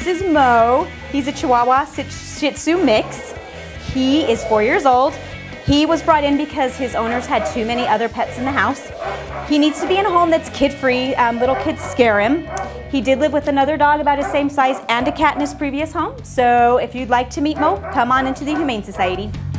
This is Moe. He's a Chihuahua Shih Tzu mix. He is 4 years old. He was brought in because his owners had too many other pets in the house. He needs to be in a home that's kid-free. Little kids scare him. He did live with another dog about his same size and a cat in his previous home. So if you'd like to meet Moe, come on into the Humane Society.